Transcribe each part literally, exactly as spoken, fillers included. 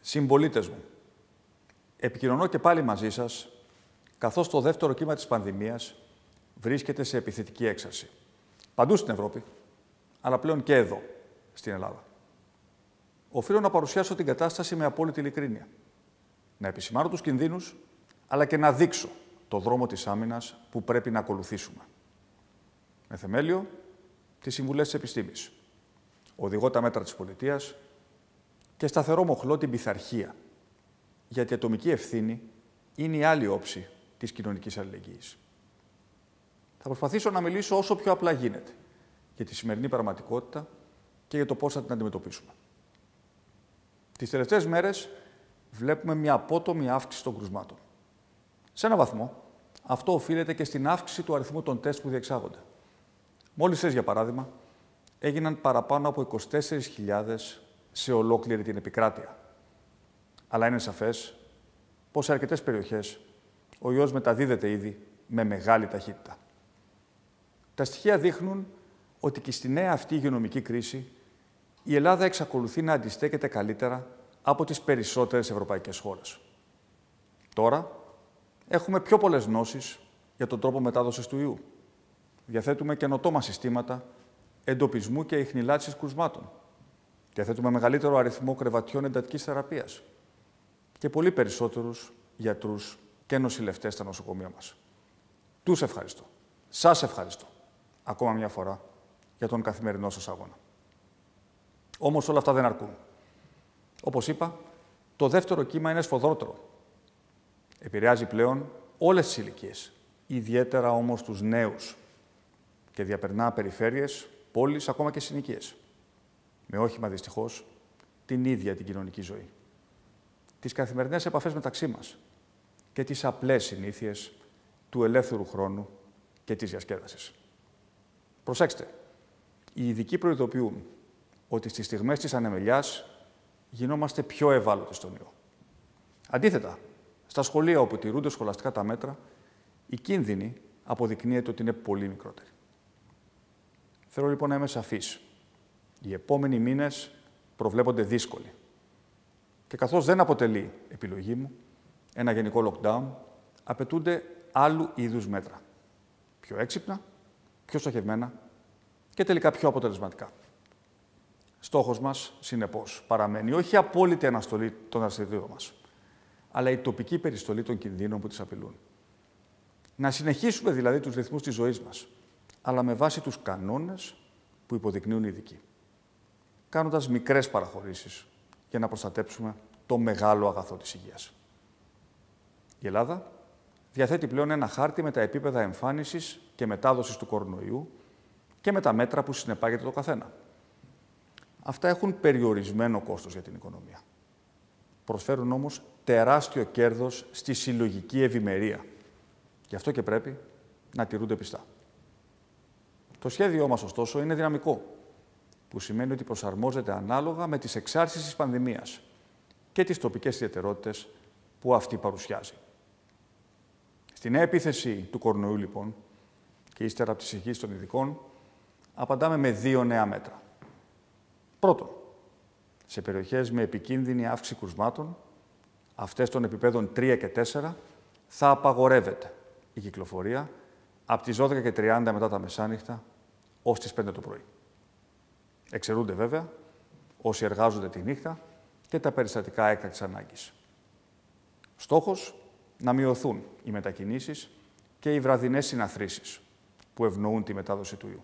Συμπολίτες μου, επικοινωνώ και πάλι μαζί σας, καθώς το δεύτερο κύμα της πανδημίας βρίσκεται σε επιθετική έξαρση. Παντού στην Ευρώπη, αλλά πλέον και εδώ, στην Ελλάδα. Οφείλω να παρουσιάσω την κατάσταση με απόλυτη ειλικρίνεια. Να επισημάνω τους κινδύνους, αλλά και να δείξω το δρόμο της άμυνας που πρέπει να ακολουθήσουμε. Με θεμέλιο τις συμβουλές της επιστήμης. Οδηγώ τα μέτρα της πολιτείας και σταθερό μοχλώ την πειθαρχία. Γιατί η ατομική ευθύνη είναι η άλλη όψη της κοινωνικής αλληλεγγύης. Θα προσπαθήσω να μιλήσω όσο πιο απλά γίνεται για τη σημερινή πραγματικότητα και για το πώς θα την αντιμετωπίσουμε. Τις τελευταίες μέρες βλέπουμε μια απότομη αύξηση των κρουσμάτων. Σε έναν βαθμό, αυτό οφείλεται και στην αύξηση του αριθμού των τεστ που διεξάγονται. Μόλις χθες, για παράδειγμα, έγιναν παραπάνω από είκοσι τέσσερις χιλιάδες σε ολόκληρη την επικράτεια. Αλλά είναι σαφές πως σε αρκετές περιοχές ο ιός μεταδίδεται ήδη με μεγάλη ταχύτητα. Τα στοιχεία δείχνουν ότι και στη νέα αυτή υγειονομική κρίση η Ελλάδα εξακολουθεί να αντιστέκεται καλύτερα από τις περισσότερες ευρωπαϊκές χώρες. Τώρα έχουμε πιο πολλές γνώσεις για τον τρόπο μετάδοσης του ιού. Διαθέτουμε καινοτόμα συστήματα εντοπισμού και ιχνηλάτησης κρουσμάτων. Διαθέτουμε μεγαλύτερο αριθμό κρεβατιών εντατικής θεραπείας και πολύ περισσότερους γιατρούς και νοσηλευτές στα νοσοκομεία μας. Τους ευχαριστώ. Σας ευχαριστώ ακόμα μια φορά για τον καθημερινό σας αγώνα. Όμως όλα αυτά δεν αρκούν. Όπως είπα, το δεύτερο κύμα είναι σφοδρότερο. Επηρεάζει πλέον όλες τις ηλικίες, ιδιαίτερα όμως τους νέους, και διαπερνά περιφέρειες, πόλεις, ακόμα και συνοικίες. Με όχημα, δυστυχώς, την ίδια την κοινωνική ζωή. Τις καθημερινές επαφές μεταξύ μας και τις απλές συνήθειες του ελεύθερου χρόνου και της διασκέδασης. Προσέξτε, οι ειδικοί προειδοποιούν ότι στις στιγμές της ανεμελιάς γινόμαστε πιο ευάλωτοι στον ιό. Αντίθετα, στα σχολεία όπου τηρούνται σχολαστικά τα μέτρα, η κίνδυνη αποδεικνύεται ότι είναι πολύ μικρότερη. Θέλω λοιπόν να είμαι σαφής. Οι επόμενοι μήνες προβλέπονται δύσκολοι. Και καθώς δεν αποτελεί επιλογή μου ένα γενικό lockdown, απαιτούνται άλλου είδους μέτρα. Πιο έξυπνα, πιο στοχευμένα και τελικά πιο αποτελεσματικά. Στόχος μας, συνεπώς, παραμένει όχι η απόλυτη αναστολή των δραστηριοτήτων μας, αλλά η τοπική περιστολή των κινδύνων που τις απειλούν. Να συνεχίσουμε δηλαδή τους ρυθμούς της ζωής μας, αλλά με βάση τους κανόνες που υποδεικνύουν οι ειδικοί. Κάνοντας μικρές παραχωρήσεις για να προστατέψουμε το μεγάλο αγαθό της υγείας. Η Ελλάδα διαθέτει πλέον ένα χάρτη με τα επίπεδα εμφάνισης και μετάδοσης του κορονοϊού και με τα μέτρα που συνεπάγεται το καθένα. Αυτά έχουν περιορισμένο κόστος για την οικονομία. Προσφέρουν όμως τεράστιο κέρδος στη συλλογική ευημερία. Γι' αυτό και πρέπει να τηρούνται πιστά. Το σχέδιό μας, ωστόσο, είναι δυναμικό, που σημαίνει ότι προσαρμόζεται ανάλογα με τις εξάρσεις της πανδημίας και τις τοπικές ιδιαιτερότητες που αυτή παρουσιάζει. Στη νέα επίθεση του κορονοϊού, λοιπόν, και ύστερα από τις εισηγήσεις των ειδικών, απαντάμε με δύο νέα μέτρα. Πρώτον, σε περιοχές με επικίνδυνη αύξηση κρουσμάτων, αυτές των επιπέδων τρία και τέσσερα, θα απαγορεύεται η κυκλοφορία από τις δώδεκα και τριάντα μετά τα μεσάνυχτα ως τις πέντε το πρωί. Εξαιρούνται βέβαια όσοι εργάζονται τη νύχτα και τα περιστατικά έκτακτης ανάγκης. Στόχος, να μειωθούν οι μετακινήσεις και οι βραδινές συναθρήσεις που ευνοούν τη μετάδοση του ιού.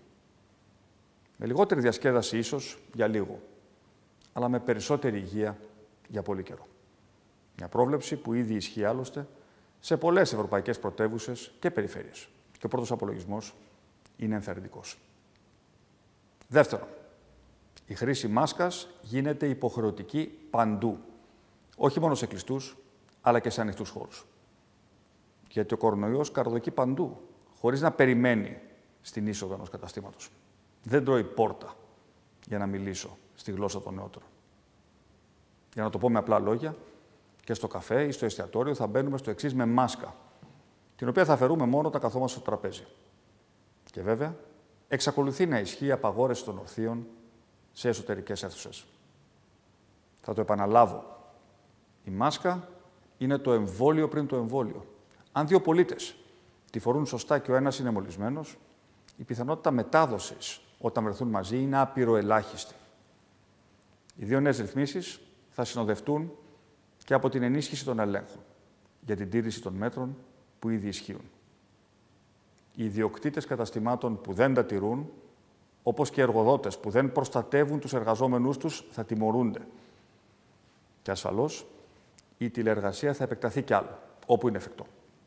Με λιγότερη διασκέδαση ίσως για λίγο, αλλά με περισσότερη υγεία για πολύ καιρό. Μια πρόβλεψη που ήδη ισχύει άλλωστε σε πολλές ευρωπαϊκές πρωτεύουσες και περιφέρειες. Και ο πρώτος απολογισμός είναι ενθαρρυντικός. Δεύτερον, η χρήση μάσκας γίνεται υποχρεωτική παντού. Όχι μόνο σε κλειστούς, αλλά και σε ανοιχτούς χώρους. Γιατί ο κορονοϊός καρδοκεί παντού, χωρίς να περιμένει στην είσοδο ενός καταστήματος. Δεν τρώει πόρτα, για να μιλήσω στη γλώσσα των νεότερων. Για να το πω με απλά λόγια, και στο καφέ ή στο εστιατόριο θα μπαίνουμε στο εξής με μάσκα, την οποία θα αφαιρούμε μόνο όταν καθόμαστε στο τραπέζι. Και βέβαια, εξακολουθεί να ισχύει η απαγόρευση των ορθίων σε εσωτερικές αίθουσες. Θα το επαναλάβω. Η μάσκα είναι το εμβόλιο πριν το εμβόλιο. Αν δύο πολίτες τη φορούν σωστά και ο ένας είναι μολυσμένος, η πιθανότητα μετάδοσης όταν βρεθούν μαζί είναι απειροελάχιστη. Οι δύο νέες ρυθμίσεις θα συνοδευτούν και από την ενίσχυση των ελέγχων για την τήρηση των μέτρων που ήδη ισχύουν. Οι ιδιοκτήτες καταστημάτων που δεν τα τηρούν, όπως και οι εργοδότες που δεν προστατεύουν τους εργαζόμενούς τους, θα τιμωρούνται. Και ασφαλώς, η τηλεεργασία θα επεκταθεί κι άλλο, όπου είναι εφικτό.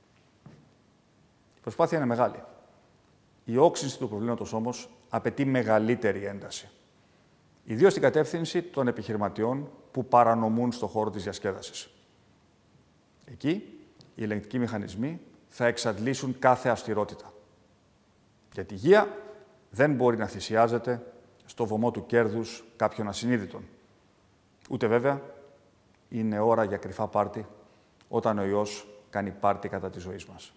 Η προσπάθεια είναι μεγάλη. Η όξυνση του προβλήματος όμως απαιτεί μεγαλύτερη ένταση. Ιδίως στην κατεύθυνση των επιχειρηματιών που παρανομούν στον χώρο της διασκέδασης. Εκεί, οι ελεγκτικοί μηχανισμοί θα εξαντλήσουν κάθε αυστηρότητα. Γιατί η υγεία δεν μπορεί να θυσιάζεται στο βωμό του κέρδους κάποιων ασυνείδητων. Ούτε βέβαια είναι ώρα για κρυφά πάρτι όταν ο ιός κάνει πάρτι κατά της ζωής μας.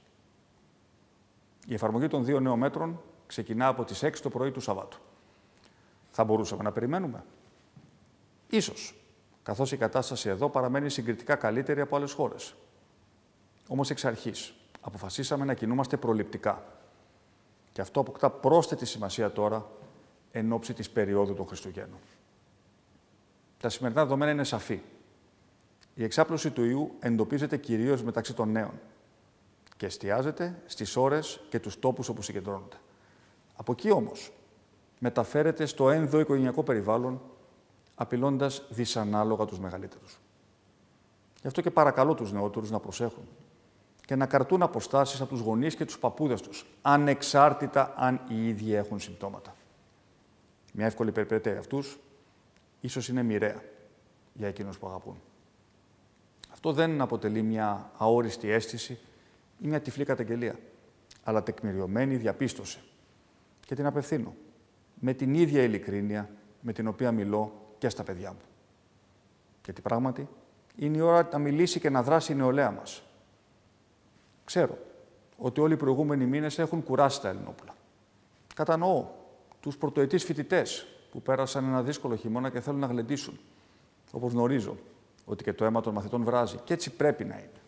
Η εφαρμογή των δύο νέων μέτρων ξεκινά από τις έξι το πρωί του Σαββάτου. Θα μπορούσαμε να περιμένουμε? Ίσως, καθώς η κατάσταση εδώ παραμένει συγκριτικά καλύτερη από άλλες χώρες. Όμως εξ αρχής αποφασίσαμε να κινούμαστε προληπτικά. Και αυτό αποκτά πρόσθετη σημασία τώρα εν ώψη της περίοδου των Χριστουγέννων. Τα σημερινά δεδομένα είναι σαφή. Η εξάπλωση του ιού εντοπίζεται κυρίως μεταξύ των νέων και εστιάζεται στις ώρες και τους τόπους όπου συγκεντρώνονται. Από εκεί όμως μεταφέρεται στο ενδοοικογενειακό περιβάλλον, απειλώντας δυσανάλογα τους μεγαλύτερους. Γι' αυτό και παρακαλώ τους νεότερους να προσέχουν και να κρατούν αποστάσεις από τους γονείς και τους παππούδες τους, ανεξάρτητα αν οι ίδιοι έχουν συμπτώματα. Μια εύκολη περιπέτεια για αυτούς ίσως είναι μοιραία για εκείνους που αγαπούν. Αυτό δεν αποτελεί μια αόριστη αίσθηση ή μια τυφλή καταγγελία, αλλά τεκμηριωμένη διαπίστωση. Και την απευθύνω με την ίδια ειλικρίνεια με την οποία μιλώ και στα παιδιά μου. Γιατί πράγματι είναι η ώρα να μιλήσει και να δράσει η νεολαία μας. Ξέρω ότι όλοι οι προηγούμενοι μήνες έχουν κουράσει τα Ελληνόπουλα. Κατανοώ τους πρωτοετής φοιτητές που πέρασαν ένα δύσκολο χειμώνα και θέλουν να γλεντήσουν. Όπως γνωρίζω ότι και το αίμα των μαθητών βράζει. Και έτσι πρέπει να είναι.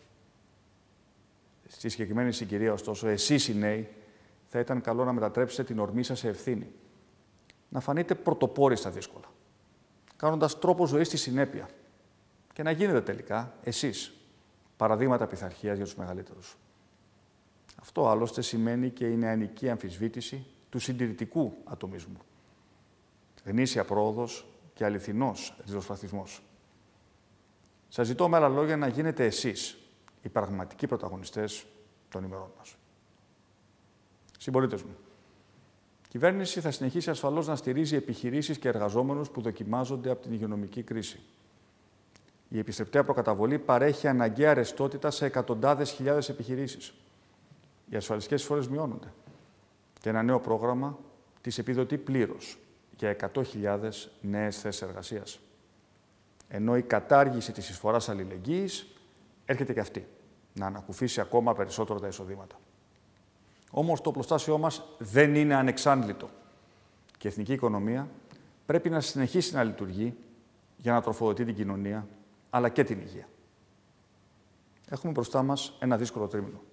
Στη συγκεκριμένη συγκυρία, ωστόσο, εσείς οι νέοι, θα ήταν καλό να μετατρέψετε την ορμή σας σε ευθύνη. Να φανείτε πρωτοπόροι στα δύσκολα, κάνοντας τρόπο ζωής στη συνέπεια. Και να γίνετε τελικά, εσείς, παραδείγματα πειθαρχίας για τους μεγαλύτερους. Αυτό άλλωστε σημαίνει και η νεανική αμφισβήτηση του συντηρητικού ατομισμού. Γνήσια πρόοδος και αληθινός ριζοσπαστισμός. Σας ζητώ με άλλα λόγια να γίνετε εσείς οι πραγματικοί πρωταγωνιστές των ημερών μας. Συμπολίτες μου, η κυβέρνηση θα συνεχίσει ασφαλώς να στηρίζει επιχειρήσεις και εργαζόμενους που δοκιμάζονται από την υγειονομική κρίση. Η επιστρεπτέα προκαταβολή παρέχει αναγκαία ρευστότητα σε εκατοντάδες χιλιάδες επιχειρήσεις. Οι ασφαλιστικές εισφορές μειώνονται. Και ένα νέο πρόγραμμα τις επιδοτεί πλήρως για εκατό χιλιάδες νέες θέσεις εργασίας. Ενώ η κατάργηση της εισφοράς αλληλεγγύης έρχεται και αυτή να ανακουφίσει ακόμα περισσότερο τα εισοδήματα. Όμως το πλωστάσιό μας δεν είναι ανεξάντλητο και η εθνική οικονομία πρέπει να συνεχίσει να λειτουργεί για να τροφοδοτεί την κοινωνία, αλλά και την υγεία. Έχουμε μπροστά μας ένα δύσκολο τρίμηνο.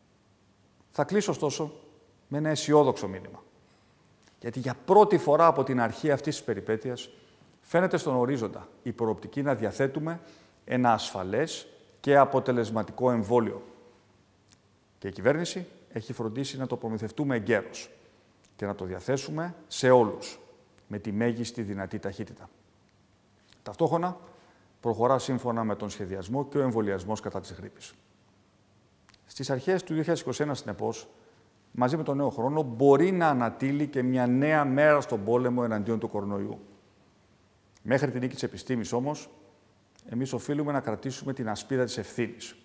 Θα κλείσω, ωστόσο, με ένα αισιόδοξο μήνυμα. Γιατί για πρώτη φορά από την αρχή αυτής της περιπέτειας φαίνεται στον ορίζοντα η προοπτική να διαθέτουμε ένα ασφαλές και αποτελεσματικό εμβόλιο. Και η κυβέρνηση έχει φροντίσει να το προμηθευτούμε εγκαίρως και να το διαθέσουμε σε όλους με τη μέγιστη δυνατή ταχύτητα. Ταυτόχρονα προχωρά σύμφωνα με τον σχεδιασμό και ο εμβολιασμός κατά της γρίπης. Στις αρχές του δύο χιλιάδες είκοσι ένα, συνεπώς, μαζί με τον νέο χρόνο, μπορεί να ανατείλει και μια νέα μέρα στον πόλεμο εναντίον του κορονοϊού. Μέχρι την νίκη της επιστήμης, όμως, εμείς οφείλουμε να κρατήσουμε την ασπίδα της ευθύνης.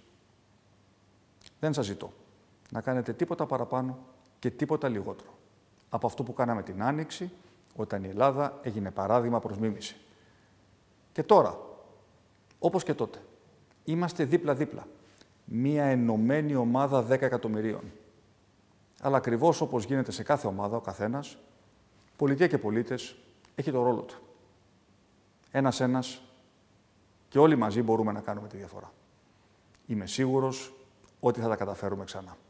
Δεν σας ζητώ να κάνετε τίποτα παραπάνω και τίποτα λιγότερο από αυτό που κάναμε την Άνοιξη, όταν η Ελλάδα έγινε παράδειγμα προς μίμηση. Και τώρα, όπως και τότε, είμαστε δίπλα-δίπλα. Μία ενωμένη ομάδα δέκα εκατομμυρίων. Αλλά ακριβώς όπως γίνεται σε κάθε ομάδα, ο καθένας, πολιτεία και πολίτες, έχει το ρόλο του. Ένας-ένας και όλοι μαζί μπορούμε να κάνουμε τη διαφορά. Είμαι σίγουρος ότι θα τα καταφέρουμε ξανά.